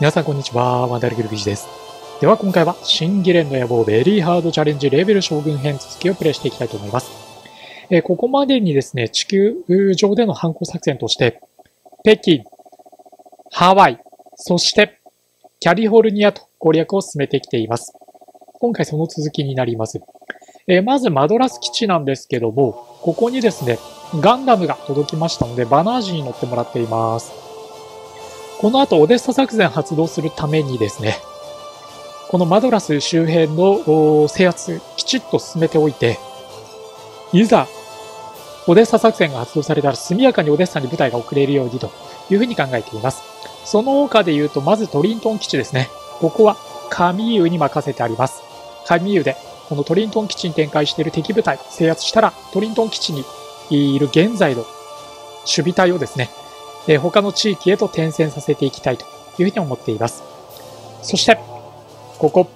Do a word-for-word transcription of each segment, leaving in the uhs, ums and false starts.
皆さんこんにちは、ワンダルグルビジです。では今回は、新ギレンの野望ベリーハードチャレンジレベル将軍編続きをプレイしていきたいと思います。えー、ここまでにですね、地球上での反攻作戦として、北京、ハワイ、そしてキャリフォルニアと攻略を進めてきています。今回その続きになります。えー、まずマドラス基地なんですけども、ここにですね、ガンダムが届きましたので、バナージに乗ってもらっています。この後、オデッサ作戦発動するためにですね、このマドラス周辺の制圧、きちっと進めておいて、いざ、オデッサ作戦が発動されたら速やかにオデッサに部隊が送れるようにというふうに考えています。その他で言うと、まずトリントン基地ですね。ここはカミーユに任せてあります。カミーユで、このトリントン基地に展開している敵部隊制圧したら、トリントン基地にいる現在の守備隊をですね、えー、他の地域へと転戦させていきたいというふうに思っています。そして、ここ、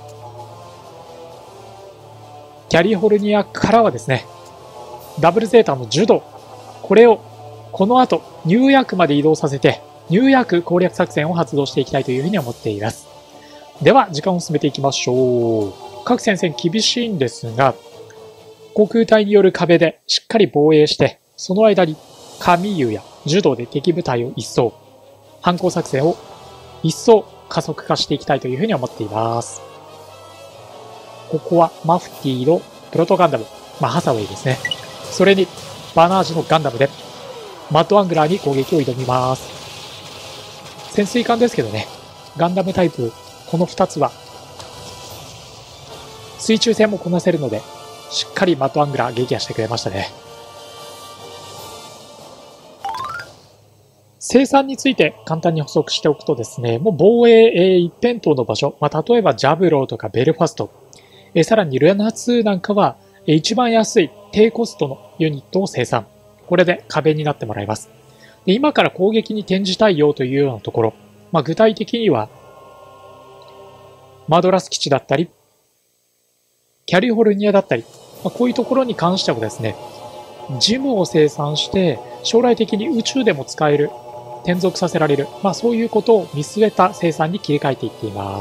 キャリフォルニアからはですね、ダブルゼータのジュド、これをこの後ニューヤークまで移動させて、ニューヤーク攻略作戦を発動していきたいというふうに思っています。では、時間を進めていきましょう。各戦線厳しいんですが、航空隊による壁でしっかり防衛して、その間にカミーユやジュドで敵部隊を一掃、反攻作戦を一層加速化していきたいというふうに思っています。ここはマフティーのプロトガンダム、まあ、ハサウェイですね。それにバナージのガンダムでマッドアングラーに攻撃を挑みます。潜水艦ですけどね、ガンダムタイプ、このふたつは水中戦もこなせるので、しっかりマッドアングラー撃破してくれましたね。生産について簡単に補足しておくとですね、もう防衛一辺倒の場所、まあ、例えばジャブローとかベルファスト、えさらにルナツーなんかは一番安い低コストのユニットを生産。これで壁になってもらいます。で今から攻撃に転じたいよというようなところ、まあ、具体的にはマドラス基地だったり、キャリフォルニアだったり、まあ、こういうところに関してはですね、ジムを生産して将来的に宇宙でも使える、転属させられる、まあ、そういうことを見据えた生産に切り替えていっています。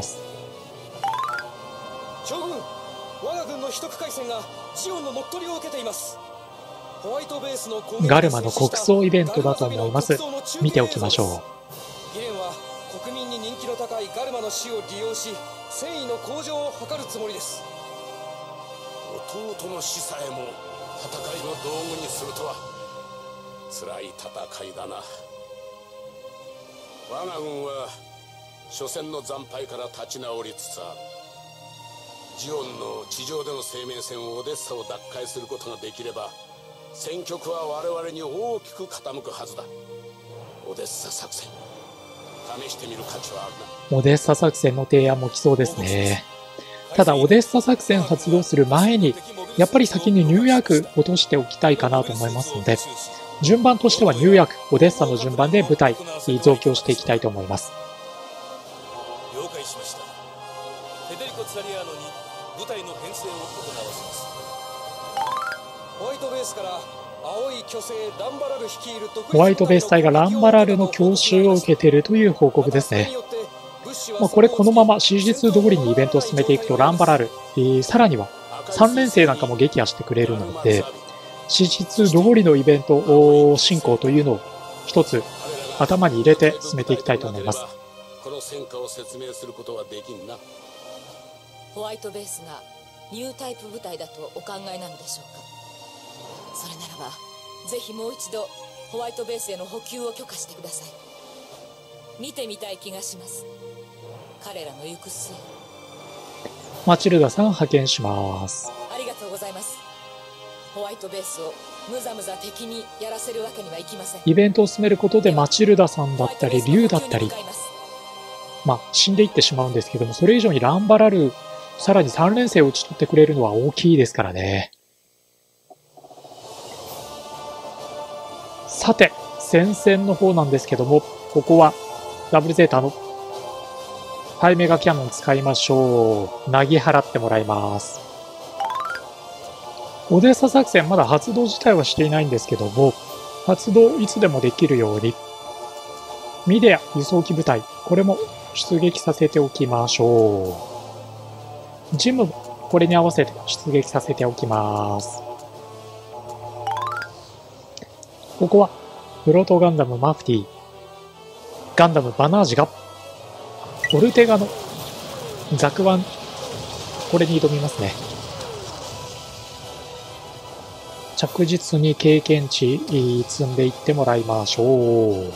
将軍、我が軍の秘匿回線がジオンの乗っ取りを受けています。ホワイトベースのガルマの国葬イベントだと思います。見ておきましょう。 ギレンは国民に人気の高いガルマの死を利用し、戦意の向上を図るつもりです。 弟の死さえも戦いの道具にするとは辛い戦いだな。我が軍は初戦の惨敗から立ち直りつつある。ジオンの地上での生命線オデッサを奪回することができれば、戦局は我々に大きく傾くはずだ。オデッサ作戦試してみる価値はあるな。 オデッサ作戦の提案も来そうですね。ただオデッサ作戦発動する前にやっぱり先にニューヨーク落としておきたいかなと思いますので、順番としてはニューヨーク、オデッサの順番で部隊増強していきたいと思います。 了解しました。フェデリコ・ツァリアーノに部隊の編成を行わせます。 ホワイトベースから青い巨星ランバラル率いるホワイトベース隊がランバラルの強襲を受けているという報告ですね。まあ、これこのまま史実通りにイベントを進めていくとランバラル、えー、さらにはさん連星なんかも撃破してくれるので、史実通りのイベント進行というのを一つ頭に入れて進めていきたいと思います。 この戦果を説明することはできんな。 ホワイトベースがニュータイプ部隊だとお考えなのでしょうか。それならばぜひもう一度ホワイトベースへの補給を許可してください。見てみたい気がします、彼らの行く末。 マチルダさん派遣します。 ありがとうございます。ホワイトベースをむざむざ敵にやらせるわけにはいきません。 イベントを進めることでマチルダさんだったりリュウだったり、まあ死んでいってしまうんですけども、それ以上にランバラル、さらにさん連星を打ち取ってくれるのは大きいですからね。さて戦線の方なんですけども、ここはダブルゼータのハイメガキャノン使いましょう。なぎ払ってもらいます。オデッサ作戦まだ発動自体はしていないんですけども、発動いつでもできるようにミデア輸送機部隊、これも出撃させておきましょう。ジムもこれに合わせて出撃させておきます。ここはプロトガンダムマフティ、ガンダムバナージがオルテガのザクワン、これに挑みますね。着実に経験値積んでいってもらいましょう。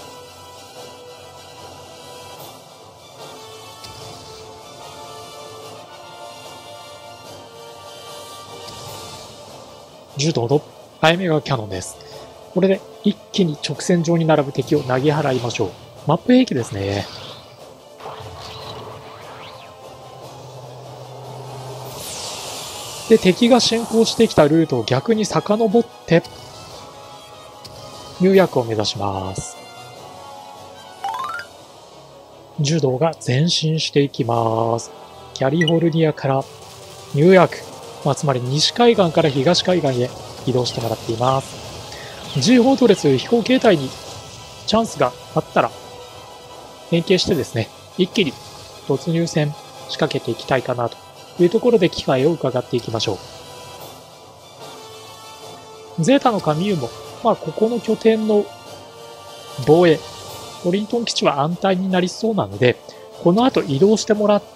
柔道のアイメガキャノンです。これで一気に直線上に並ぶ敵を投げ払いましょう。マップ兵器ですね。で、敵が進行してきたルートを逆に遡って、ニューヤークを目指します。柔道が前進していきます。キャリフォルニアからニューヤーク、まあ、つまり西海岸から東海岸へ移動してもらっています。G フォートレス飛行形態にチャンスがあったら、連携してですね、一気に突入戦仕掛けていきたいかなというところで機会を伺っていきましょう。ゼータのカミユも、まあ、ここの拠点の防衛、トリントン基地は安泰になりそうなので、この後移動してもらって、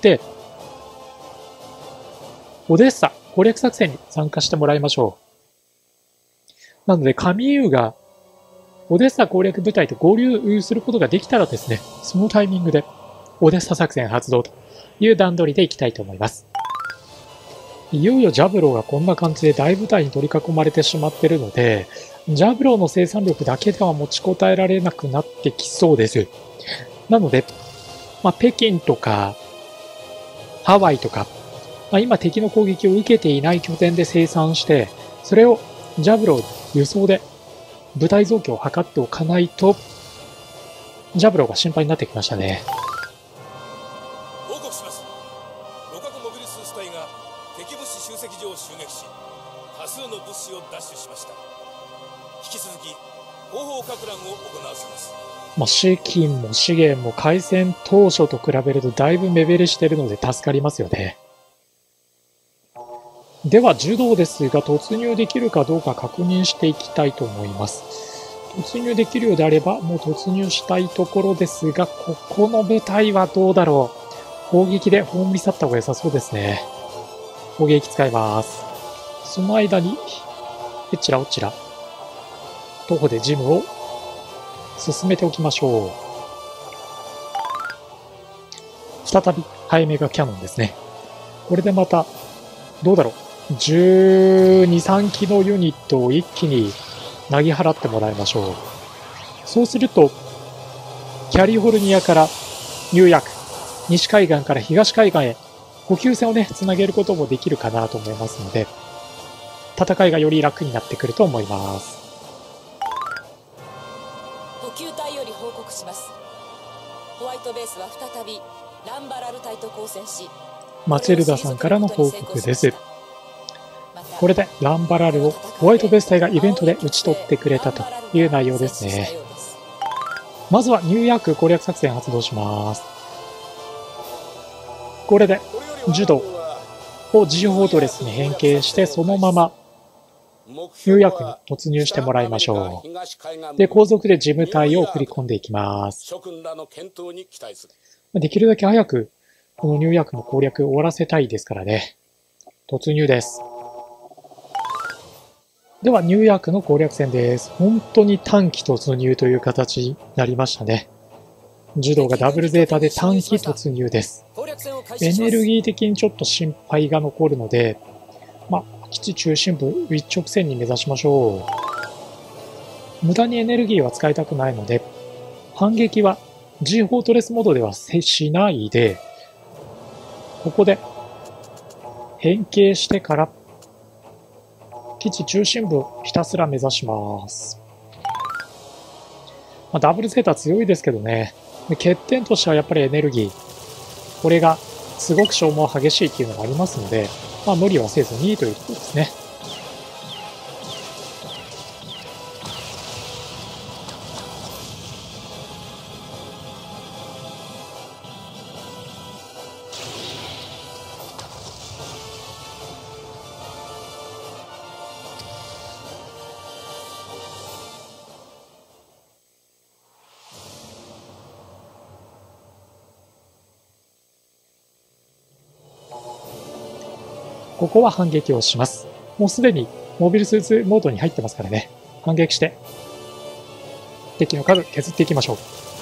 オデッサ攻略作戦に参加してもらいましょう。なので、カミユがオデッサ攻略部隊と合流することができたらですね、そのタイミングでオデッサ作戦発動という段取りでいきたいと思います。いよいよジャブローがこんな感じで大部隊に取り囲まれてしまっているので、ジャブローの生産力だけでは持ちこたえられなくなってきそうです。なので、まあ、北京とかハワイとか、まあ、今敵の攻撃を受けていない拠点で生産して、それをジャブロー輸送で部隊増強を図っておかないと、ジャブローが心配になってきましたね。 報告します。ロカクモビルスーツ隊が敵物資集積所を襲撃し、多数の物資を奪取しました。引き続き後方かく乱を行わせます。 まあ、資金も資源も開戦当初と比べるとだいぶ目減りしているので助かりますよね。では柔道ですが、突入できるかどうか確認していきたいと思います。突入できるようであればもう突入したいところですが、ここの部隊はどうだろう。砲撃で葬り去った方が良さそうですね。砲撃使います。その間にえちらおちら徒歩でジムを進めておきましょう。再びハイメガキャノンですね。これでまたどうだろう、じゅうに、さん機のユニットを一気に投げ払ってもらいましょう。そうするとキャリフォルニアからニューヤーク、西海岸から東海岸へ補給線をねつなげることもできるかなと思いますので、戦いがより楽になってくると思います。 補給隊より報告します。ホワイトベースは再びランバラル隊と交戦し、 マチェルダさんからの報告です。これでランバラルをホワイトベース隊がイベントで打ち取ってくれたという内容ですね。まずはニューヤーク攻略作戦発動します。これで柔道を G フォートレスに変形して、そのままニューヤークに突入してもらいましょう。で、後続でジム隊を送り込んでいきます。できるだけ早くこのニューヤークの攻略を終わらせたいですからね。突入です。ではニューヤークの攻略戦です。本当に短期突入という形になりましたね。柔道がダブルゼータで短期突入です。エネルギー的にちょっと心配が残るので、まあ、基地中心部一直線に目指しましょう。無駄にエネルギーは使いたくないので、反撃は G フォートレスモードではしないで、ここで変形してから基地中心部をひたすら目指します。まあ、ダブルゼータ強いですけどね、欠点としてはやっぱりエネルギー、これがすごく消耗激しいっていうのがありますので、まあ、無理はせずにというところですね。 ここは反撃をします。もうすでにモビルスーツモードに入ってますからね。反撃して、敵の数削っていきましょう。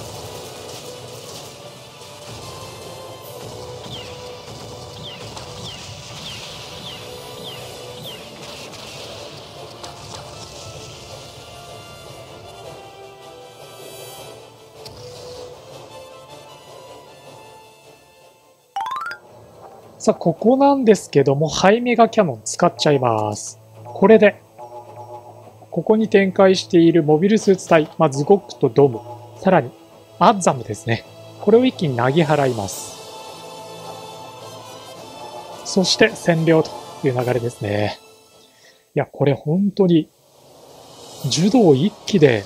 さあ、ここなんですけども、ハイメガキャノン使っちゃいます。これで、ここに展開しているモビルスーツ隊、まあ、ズゴックとドム、さらにアッザムですね。これを一気になぎ払います。そして占領という流れですね。いや、これ本当に、柔道一気で、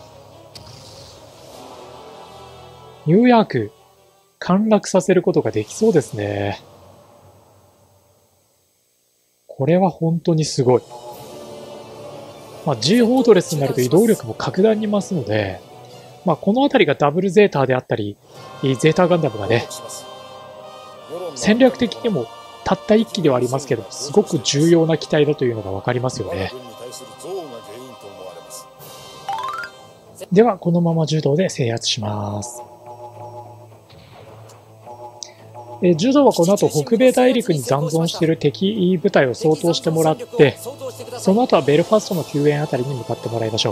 ニューヤーク、陥落させることができそうですね。これは本当にすごい。まあ、G フォートレスになると移動力も格段に増すので、まあ、この辺りがダブルゼータであったり、ゼータガンダムがね、戦略的にもたった一機ではありますけど、すごく重要な機体だというのが分かりますよね。では、このまま柔道で制圧します。え柔道はこの後北米大陸に残存している敵部隊を掃討してもらって、その後はベルファストの救援あたりに向かってもらいましょう。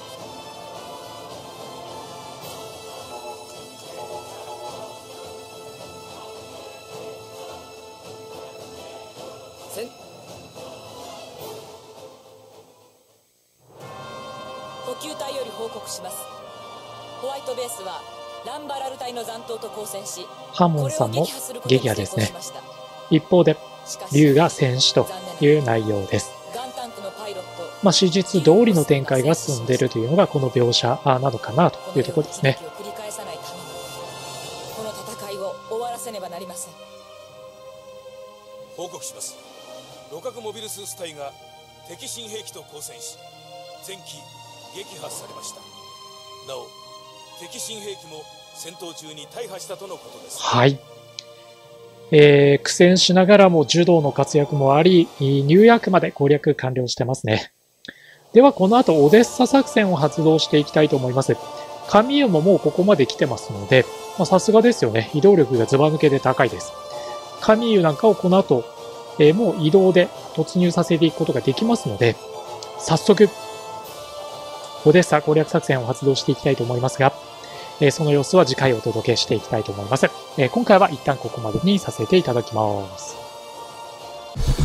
補給隊より報告します。ホワイトベースはランバラル隊の残党と交戦し、 ハモンさんも撃破ですね。一方で竜が戦死という内容です。まあ、史実通りの展開が進んでいるというのがこの描写なのかなというところですね。 この戦いを終わらせねばなりません。 報告します。路角モビルスーツ隊が敵新兵器と交戦し、前期撃破されました。なお敵新兵器も戦闘中に大破したとのことです。 はい。えー、苦戦しながらも柔道の活躍もあり、ニューヨークまで攻略完了してますね。ではこの後オデッサ作戦を発動していきたいと思います。カミーユももうここまで来てますので、さすがですよね。移動力がずば抜けで高いです。カミーユなんかをこの後、えー、もう移動で突入させていくことができますので、早速、オデッサ攻略作戦を発動していきたいと思いますが、えー、その様子は次回お届けしていきたいと思います。えー、今回は一旦ここまでにさせていただきます。